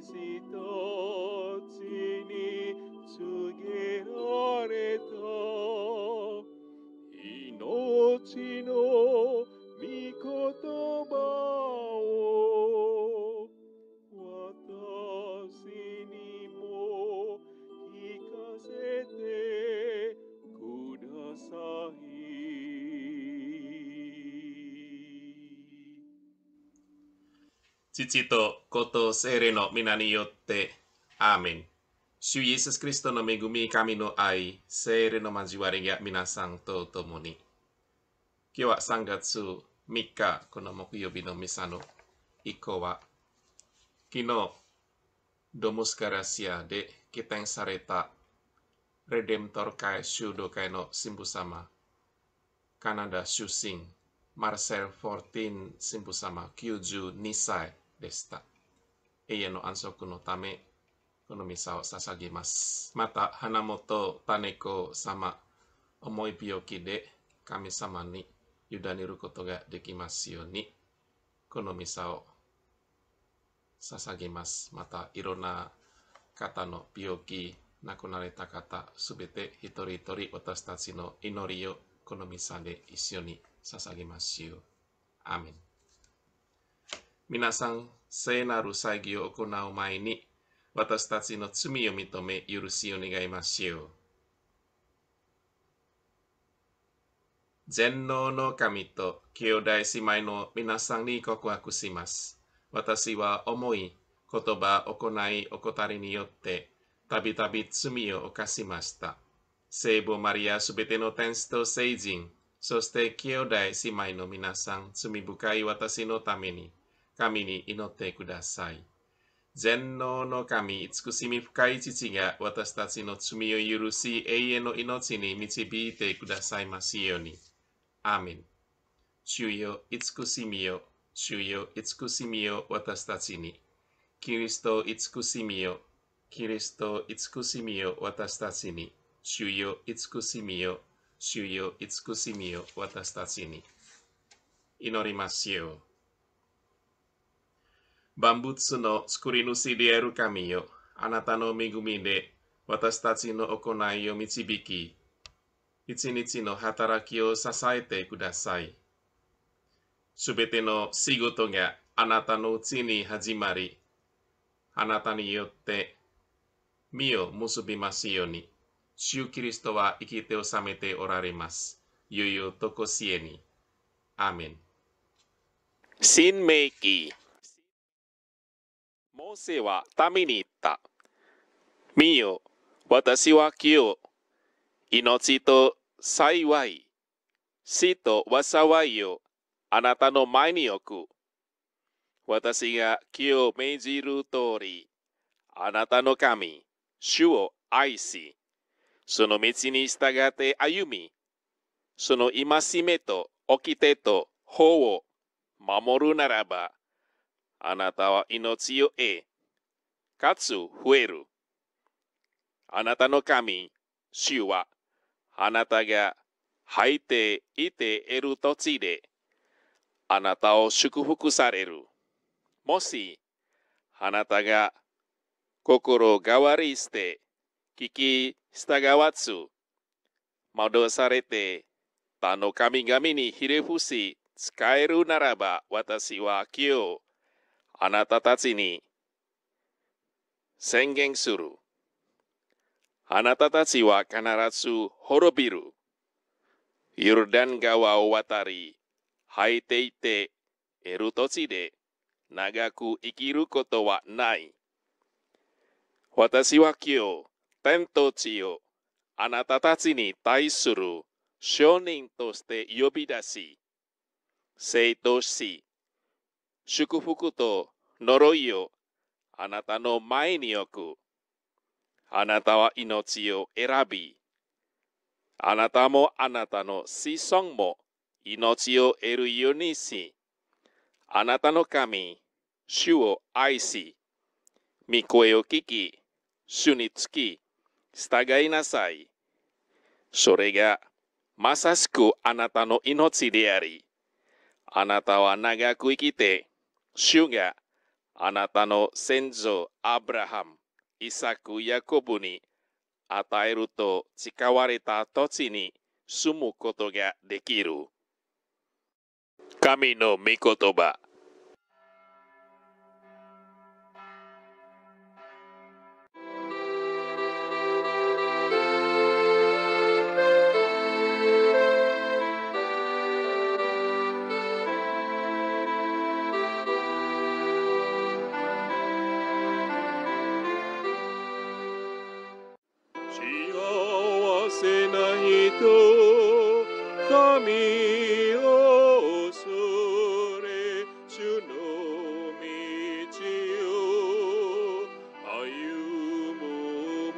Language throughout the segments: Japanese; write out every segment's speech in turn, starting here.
ちに告げられた命の御言葉を私にも聞かせてください。 父と子と聖霊の皆によってアーメン。主イエス・キリストの恵み、神の愛、聖霊の交わりが皆さんと共に。今日は3月3日、この木曜日のミサの一行は、昨日、ドムスカラシアで起点されたレデントル会修道会の神父様、カナダ出身、マルセル・フォーティン神父様92歳でした。永遠の安息のため、このミサを捧げます。また、花本種子様、重い病気で神様に委ねることができますように、このミサを捧げます。また、いろんな方の病気、亡くなられた方、すべて一人一人私たちの祈りをこのミサで一緒に捧げますよう。アーメン。皆さん、聖なる祭儀を行う前に、私たちの罪を認め、許しを願いましょう。全能の神と兄弟姉妹の皆さんに告白します。私は思い、言葉、行い、怠りによって、たびたび罪を犯しました。聖母マリアすべての天使と聖人、そして兄弟姉妹の皆さん、罪深い私のために、神に祈ってください。全能の神、慈しみ深い父が私たちの罪を許し、永遠の命に導いてくださいますように。アーメン。主よ、慈しみよ、主よ、慈しみよ、私たちに。キリスト、慈しみよ、キリスト、慈しみよ、私たちに。主よ、慈しみよ、主よ、慈しみよ、私たちに。祈りますよ。万物の作り主である神よ、あなたの恵みで私たちの行いを導き、一日の働きを支えてください。すべての仕事があなたのうちに始まり、あなたによって実を結びますように、主キリストは生きて治めておられます。ゆよとこしえに。アーメン。 新明記。モーセは民に言った。見よ、私は今日、命と幸い、死と災いをあなたの前に置く。私が今日命じる通り、あなたの神、主を愛し、その道に従って歩み、その戒めと掟と法を守るならば、あなたは命を得、かつ増える。あなたの神、主は、あなたが入っていている土地で、あなたを祝福される。もし、あなたが心変わりして、聞き従わず、惑されて、他の神々にひれ伏し、使えるならば、私は今日、あなたたちに宣言する。あなたたちは必ず滅びる。ヨルダン川を渡り、入っていている土地で長く生きることはない。私は今日、天と地をあなたたちに対する証人として呼び出し、生と死、祝福と呪いをあなたの前に置く。あなたは命を選び、あなたもあなたの子孫も命を得るようにし、あなたの神、主を愛し、御声を聞き、主につき、従いなさい。それがまさしくあなたの命であり、あなたは長く生きて、主があなたの先祖アブラハム、イサク、ヤコブに与えると誓われた土地に住むことができる。神の御言葉。 幸せな人、神を恐れ、主の道を歩む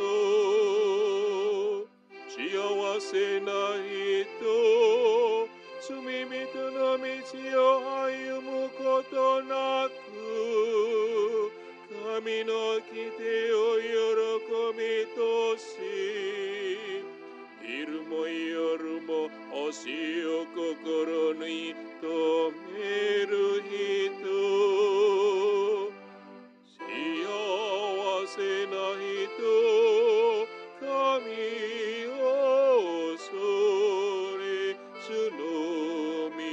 者。幸せな人、罪人の道を歩むことなく、神の来てを喜びとし、昼も夜も星を心に留める人。幸せな人、神を恐れ、主の道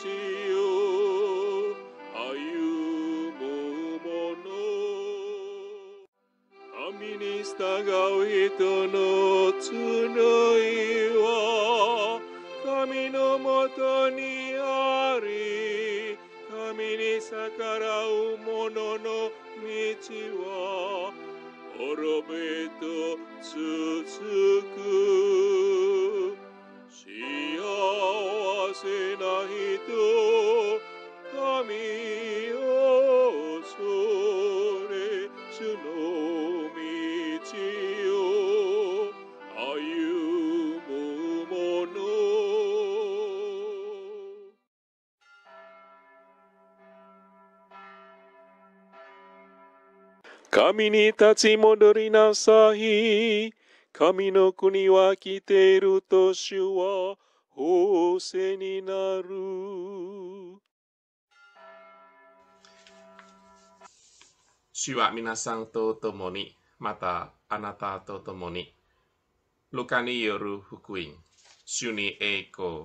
を歩む者。神に従う人の募いは神のもとにあり、神に逆らう者の道は滅びと続く。幸せな人、神を恐れ、主の道を歩む者。神に立ち戻りなさい。神の国は来ていると主は仰せになる。 主は皆さんと共に、またあなたと共に。ルカによる福音。主に栄光。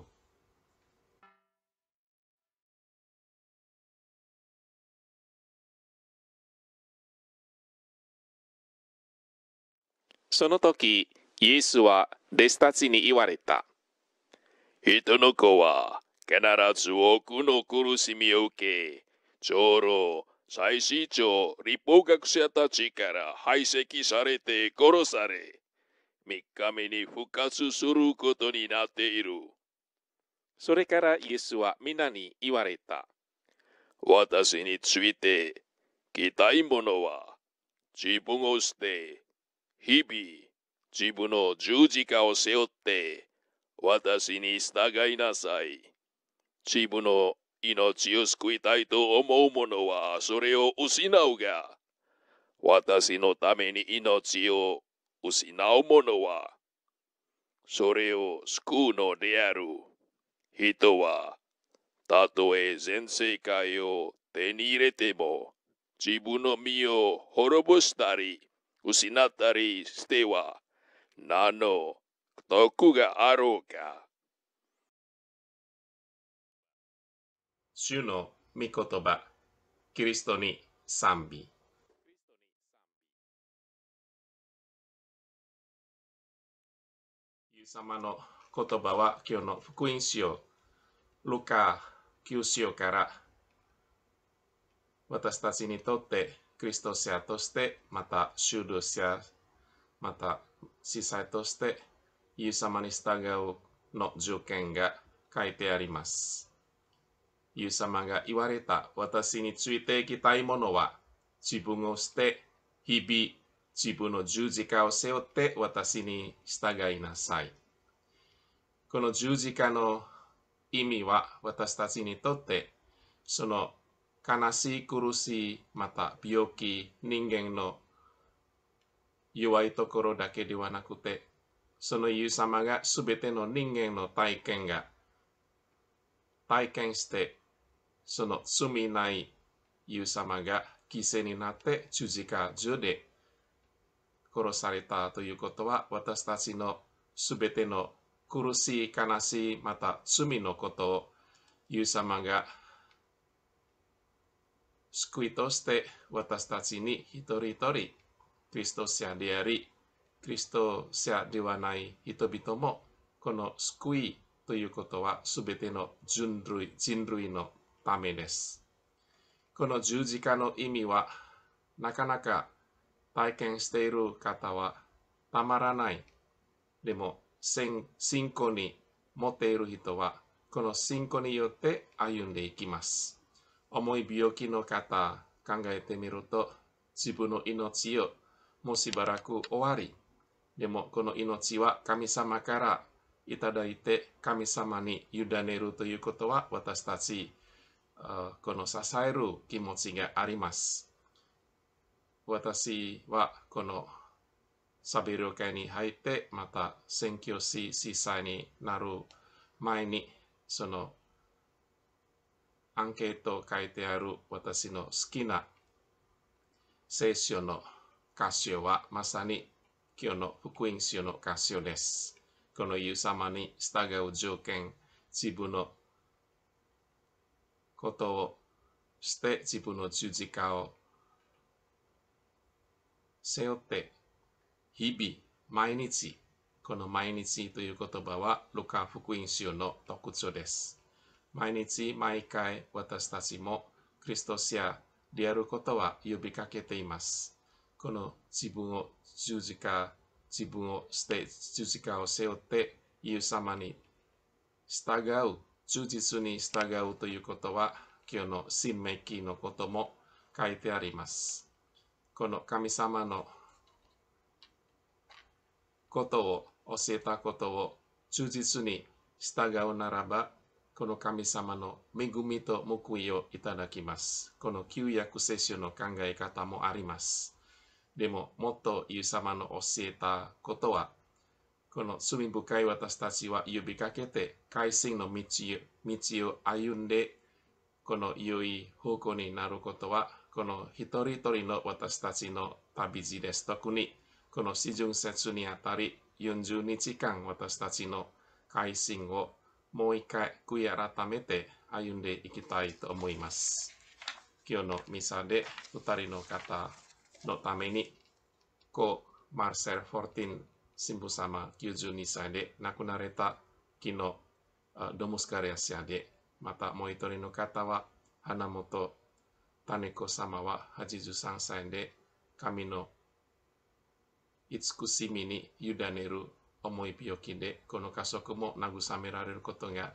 その時、イエスは弟子たちに言われた。人の子は必ず多くの苦しみを受け、長老、祭司長、立法学者たちから排斥されて殺され、3日目に復活することになっている。それからイエスは皆に言われた。私について来たい者は自分を捨て、日々自分の十字架を背負って私に従いなさい。自分の命を救いたいと思う者はそれを失うが、私のために命を失う者はそれを救うのである。人はたとえ全世界を手に入れても自分の身を滅ぼしたり失ったりしては何の得があろうか。 主の御言葉。キリストに賛美。イエス様の言葉は今日の福音書ルカ9章から私たちにとってクリスト者としてまた修道者また司祭としてイエス様に従うの条件が書いてあります。イエス様が言われた私についていきたいものは自分を捨て日々自分の十字架を背負って私に従いなさい。この十字架の意味は私たちにとってその悲しい苦しいまた病気人間の弱いところだけではなくてそのイエス様がすべての人間の体験してその罪ないユ様が犠牲になって十字架上で殺されたということは、私たちのすべての苦しい、悲しい、また罪のことをユー様が救いとして私たちに一人一人クリスト者であり、クリスト者ではない人々もこの救いということはすべての人類のためです。この十字架の意味はなかなか体験している方はたまらない。でも信仰に持っている人はこの信仰によって歩んでいきます。重い病気の方考えてみると、自分の命をもうしばらく終わり、でもこの命は神様からいただいて神様に委ねるということは、私たちこの支える気持ちがあります。私はこのサビル会に入ってまた宣教師司祭になる前に、そのアンケートを書いてある私の好きな聖書の箇所はまさに今日の福音書の箇所です。このイエス様に従う条件、自分のことをして自分の十字架を背負って日々毎日、この毎日という言葉はルカ福音書の特徴です。毎日毎回私たちもクリスト者であることは呼びかけています。この自分を捨て十字架を背負ってイエス様に従う、忠実に従うということは今日の新明記のことも書いてあります。この神様のことを教えたことを忠実に従うならば、この神様の恵みと報いをいただきます。この旧約聖書の考え方もあります。でも、もっとイエス様の教えたことは、この罪深い私たちは呼びかけて、改心の道を歩んで、この良い方向になることは、この一人一人の私たちの旅路です。特に、この四旬節にあたり、40日間私たちの改心をもう一回悔い改めて歩んでいきたいと思います。今日のミサで2人の方のために、マルセル・フォルティン神父様92歳で亡くなられた昨日、ドムスカレアシアで、またもう一人の方は花本種子様は83歳で、神の慈しみに委ねる重い病気で、この家族も慰められることが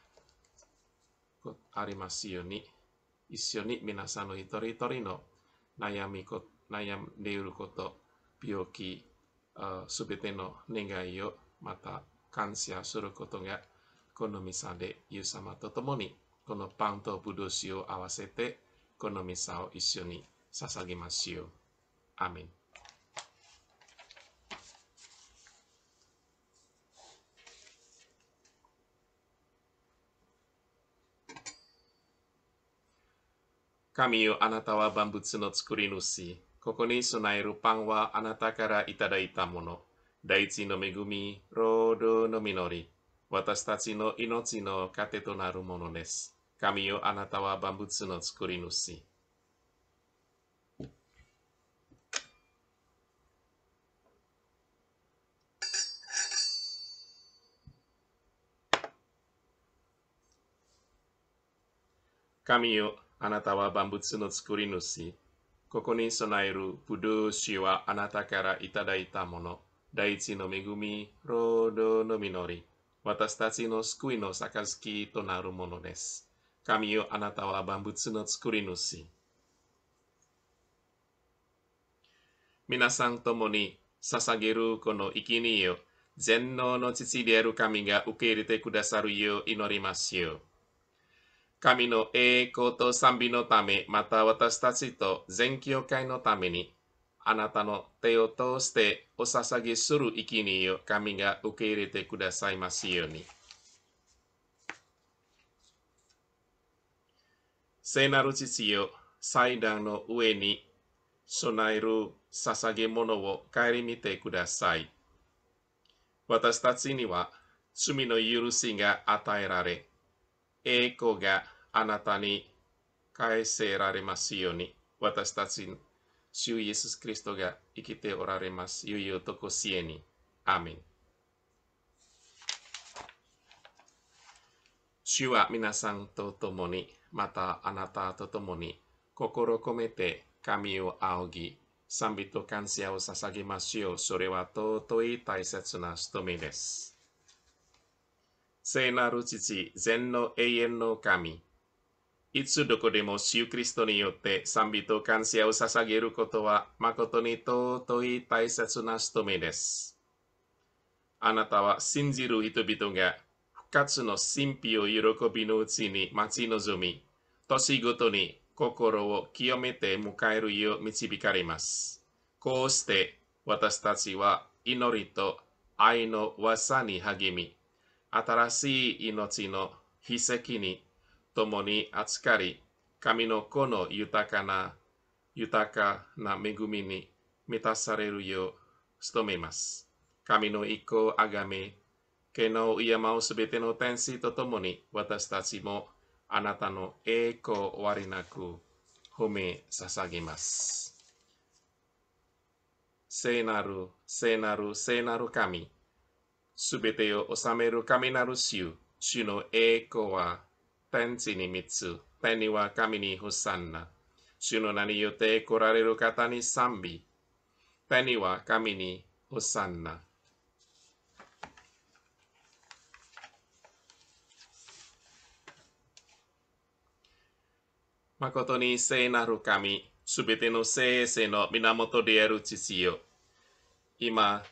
ありますように、一緒に皆さんの一人一人の悩んでいること、病気、すべての願いをまた感謝することが、このミサでイエス様と共に、このパンとブドウ酒を合わせて、このミサを一緒に捧げましょう。アーメン。神よ、あなたは万物の作り主。ここに備えるパンはあなたからいただいたもの。大地の恵み、労働の実り、私たちの命の糧となるものです。神よ、あなたは万物の作り主。神よ、あなたは万物の作り主。ここに備えるブドウ酒はあなたからいただいたもの。大地の恵み、労働の実り、私たちの救いの杯となるものです。神よ、あなたは万物の作り主。皆さんともに捧げるこの生贄を全能の父である神が受け入れてくださるよう祈りますよう。神の栄光と賛美のため、また私たちと全教会のために、あなたの手を通してお捧げする生贄を神が受け入れてくださいますように。聖なる父よ、 祭壇の上に備える捧げ物を顧みてください。私たちには罪の許しが与えられ、栄光があなたに返せられますように、私たち、主イエス・キリストが生きておられます。ゆいとこしえに。アーメン。主は皆さんと共に、またあなたと共に、心込めて神を仰ぎ、賛美と感謝を捧げましょう。それは尊い大切な務めです。聖なる父、全の永遠の神、いつどこでも主キリストによって賛美と感謝を捧げることは誠に尊い大切な務めです。あなたは信じる人々が復活の神秘を喜びのうちに待ち望み、年ごとに心を清めて迎えるよう導かれます。こうして私たちは祈りと愛の技に励み、新しい命の秘跡に共に扱り、神の子の豊かな恵みに満たされるよう努めます。神の意向をあがめ、権能を敬うすべての天使と共に、私たちもあなたの栄光終わりなく褒め捧げます。聖なる、聖なる、聖なる神、すべてを治める神なる主、主の栄光は天地に満つ、天には神にホサンナ。主の名によって来られる方に賛美、天には神にホサンナ。誠に聖なる神、すべての聖性の源である父よ。今、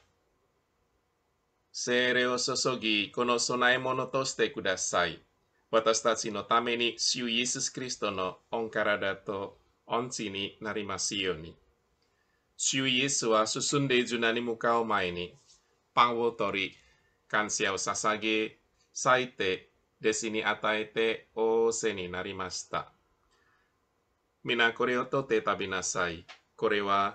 聖霊を注ぎ、この供え物としてください。私たちのために、主イエス・キリストの御体と御血になりますように。主イエスは進んで受難に向かう前に、パンを取り、感謝を捧げ、裂いて、弟子に与えて仰せになりました。皆これを取って食べなさい。これは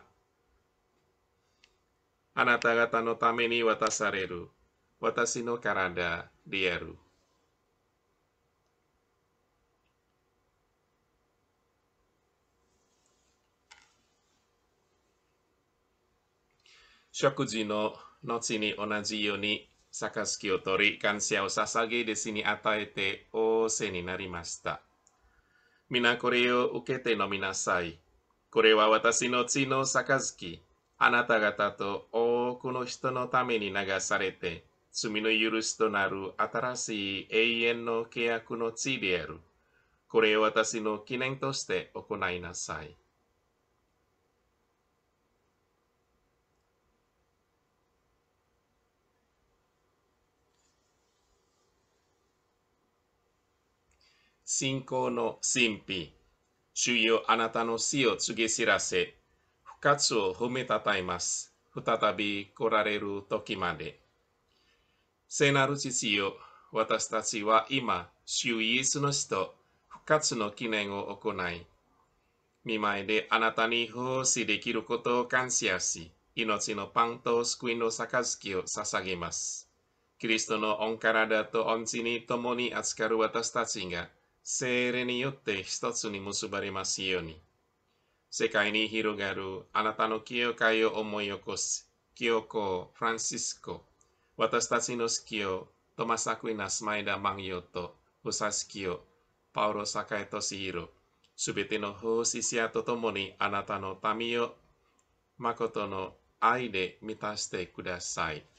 あなた方のために渡される私の体である。食事の後に同じように杯を取り、感謝を捧げ、弟子に与えて仰せになりました。皆これを受けて飲みなさい。これは私の血の杯、あなた方と多くの人のために流されて、罪の許しとなる新しい永遠の契約の血である。これを私の記念として行いなさい。信仰の神秘。主よ、あなたの死を告げ知らせ、復活を褒めたたえます。再び来られる時まで。聖なる父よ、私たちは今、主イエスの死と復活の記念を行い、見舞いであなたに奉仕できることを感謝し、命のパンと救いの杯を捧げます。キリストの御体と御血に共に扱う私たちが、聖霊によって一つに結ばれますように。世界に広がるあなたの教会を思い起こす、教皇フランシスコ、私たちの好きをトマス・アクイナス・マイダ・マンヨと、ウサスキオ、パウロ・サカエトシヒロ、すべての奉仕者と共にあなたの民を誠の愛で満たしてください。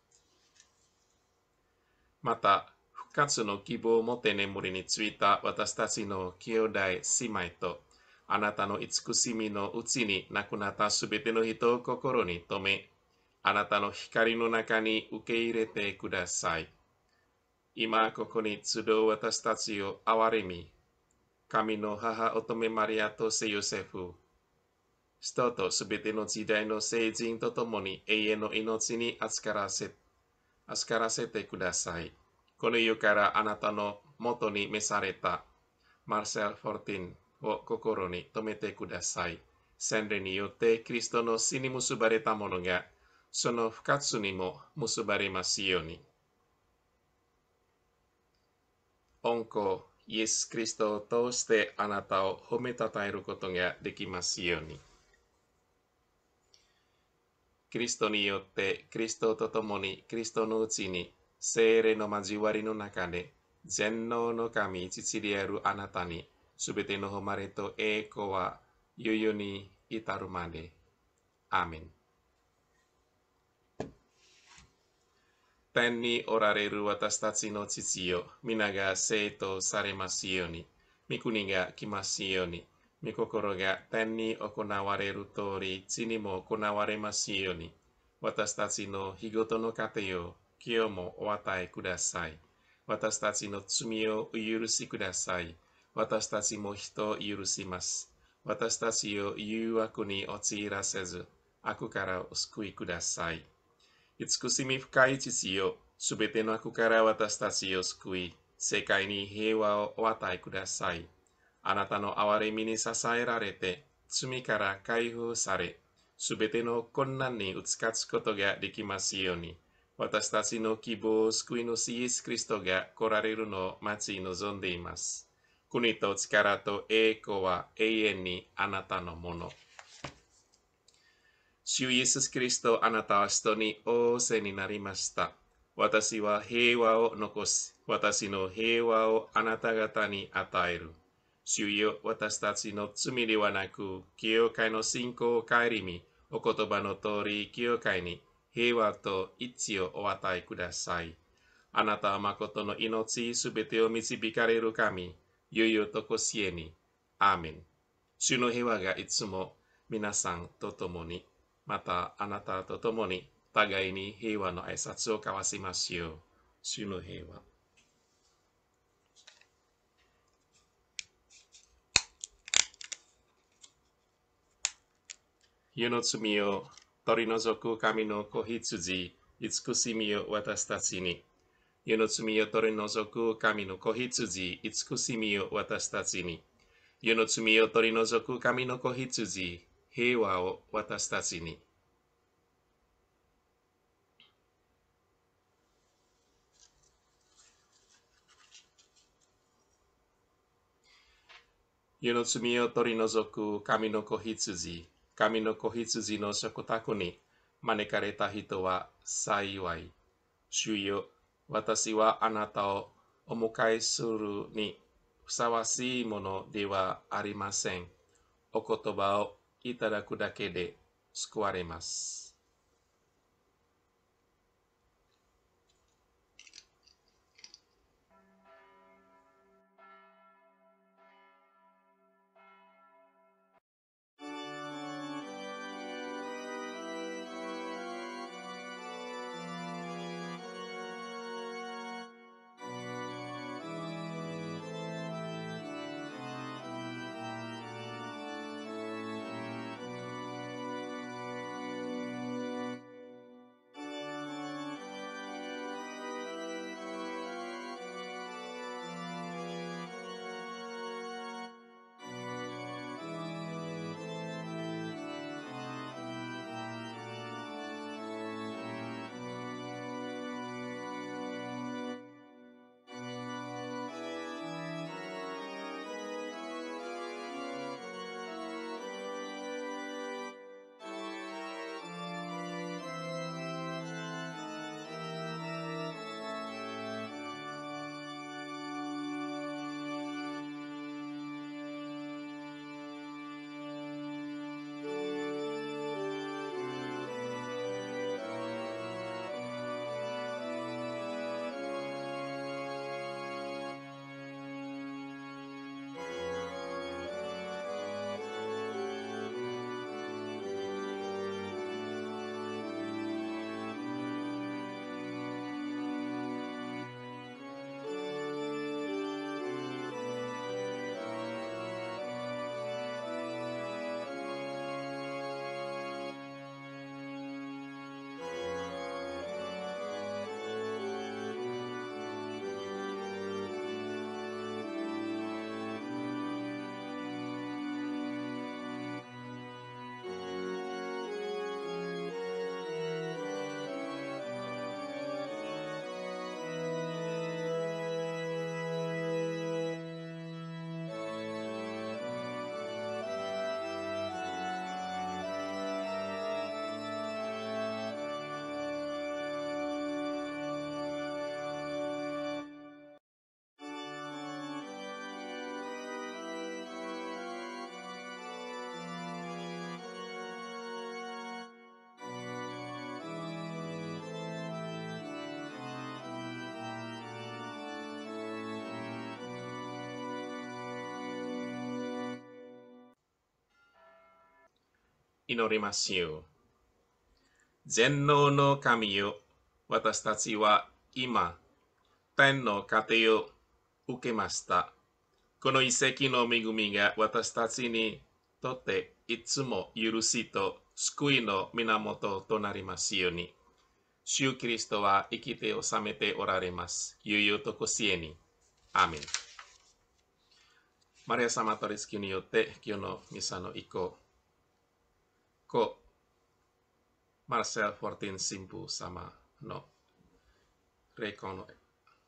また、復活の希望を持って眠りについた私たちの兄弟姉妹と、あなたの慈しみのうちに亡くなったすべての人を心に留め、あなたの光の中に受け入れてください。今ここに集う私たちを憐れみ、神の母乙女マリアと聖ヨセフ、人とすべての時代の聖人と共に永遠の命に預からせてください。この世からあなたの元に召されたマルセル・フォルティンを心に留めてください。洗礼によってキリストの死に結ばれたものが、その復活にも結ばれますように。御子イエス・キリストを通してあなたを褒めたたえることができますように。キリストによって、キリストと共に、キリストのうちに、聖霊の交わりの中で、全能の神父であるあなたに、すべての誉れと栄光は、世々に至るまで。アーメン。天におられる私たちの父よ、皆が聖とされますように、御国が来ますように、御心が天に行われる通り、地にも行われますように、私たちの日ごとの糧を今日もお与えください。私たちの罪をお許しください。私たちも人を許します。私たちを誘惑に陥らせず、悪からお救いください。慈しみ深い父よ、すべての悪から私たちを救い、世界に平和をお与えください。あなたの憐れみに支えられて、罪から解放され、すべての困難に打ち勝つことができますように、私たちの希望、救い主イエス・キリストが来られるのを待ち望んでいます。国と力と栄光は永遠にあなたのもの。主イエス・キリスト、あなたは人に仰せになりました。私は平和を残し、私の平和をあなた方に与える。主よ、私たちの罪ではなく、教会の信仰を顧み、お言葉の通り、教会に平和と一致をお与えください。あなたは誠の命すべてを導かれる神、よよとこしえに。アーメン。主の平和がいつも皆さんと共に。またあなたと共に互いに平和の挨拶を交わしますよう。主の平和。世の罪を取り除く神の子羊、慈しみを私たちに。世の罪を取り除く神の子羊、慈しみを私たちに。世の罪を取り除く神の子羊、平和を私たちに。世の罪を取り除く神の子羊、神の子羊の食卓に招かれた人は幸い。主よ、私はあなたをお迎えするにふさわしいものではありません。お言葉をいただくだけで救われます。 祈りましょう。全能の神よ、私たちは今、天の糧を受けました。この遺跡の恵みが私たちにとっていつも許しと救いの源となりますように。主キリストは生きて治めておられます。ゆ々とこしえに。アーメン。マリア様とレスキューによって今日のミサの移行。故マルセル・フォルティン神父様の霊魂の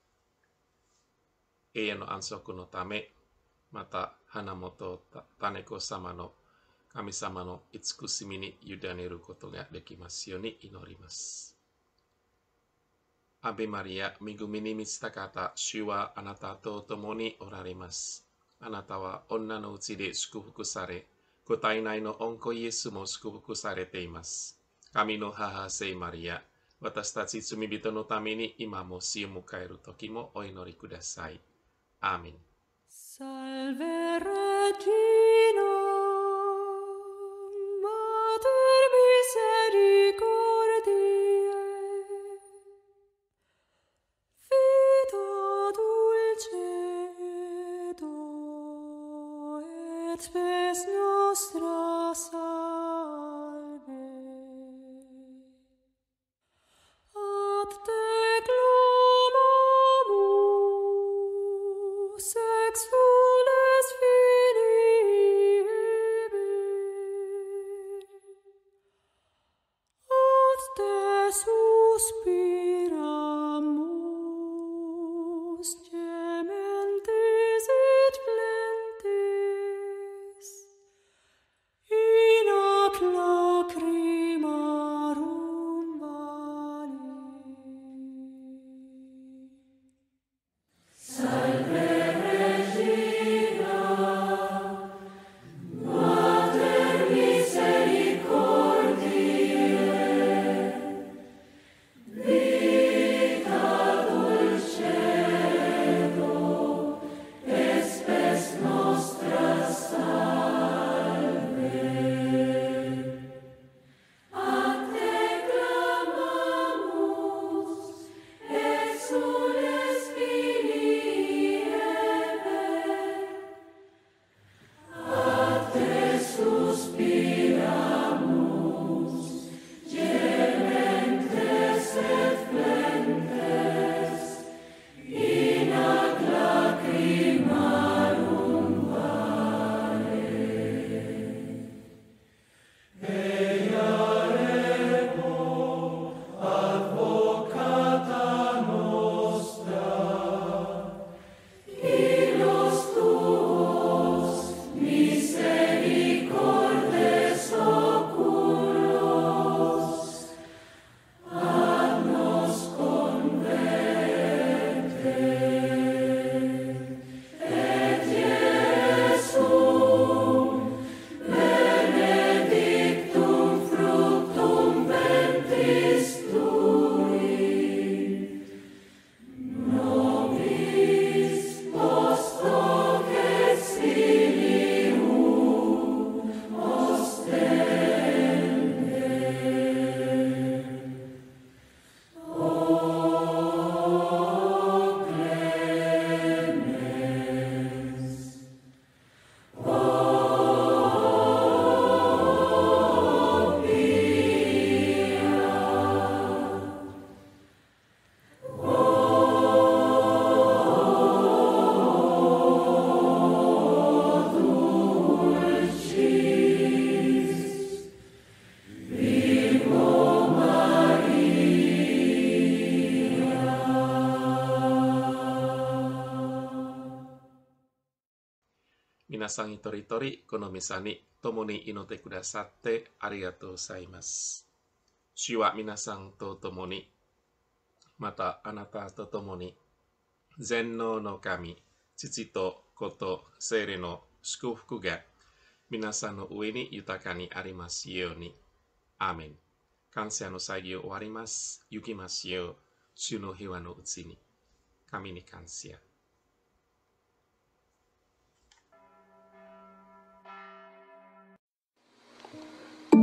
永遠の安息のため、また花本種子様の神様の慈しみに委ねることができますように祈ります。アベマリア、恵みに満ちた方、主はあなたと共におられます。あなたは女のうちで祝福され、ご体内の御子イエスも祝福されています。神の母聖マリア、私たち罪人のために今も死を迎える時もお祈りください。アーメン。 Salve Regina, Mater misericordiae, vita dulcedo et spes nostra salve. Ad te clamamus, exules filii ebi. Ad te suspiramus, gementes et flentes, in ac lacrimarum vali. Salve Regina, Mater misericordiae, vita dulcedo et spes nostra salve. Ad te clamamus, exules filii Eve. Ad te suspiramus, gementes et flentes, in ac lacrimarum vale. Advocata nostra, ilos tuos misericordes oculos, ad nos converte. Et Iesum benedictum fructum ventris tui, nobis post hoc exilium ostende. O clemens, o pia, dulcis Virgo Maria. 皆さん一人一人このミサに共に祈ってくださってありがとうございます。主は皆さんと共に、またあなたと共に、全能の神、父と子と聖霊の祝福が皆さんの上に豊かにありますように。アーメン。感謝の祭儀を終わります。行きますよう、主の平和のうちに。神に感謝。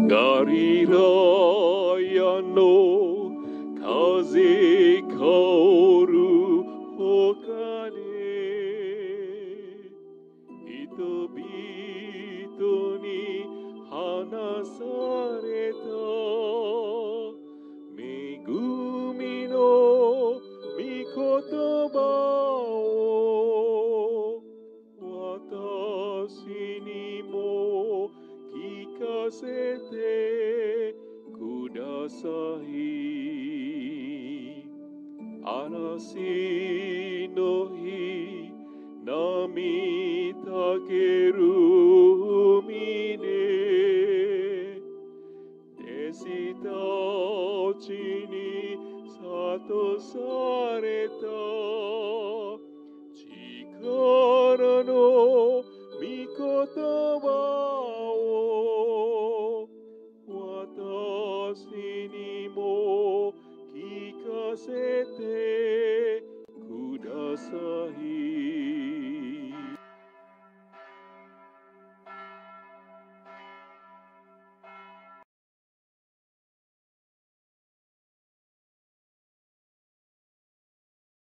ガリラヤの風香る丘で人々に話された恵みの御言葉を私にも聞かせてください。嵐の日波立ける海で弟子たちに諭された力の御言葉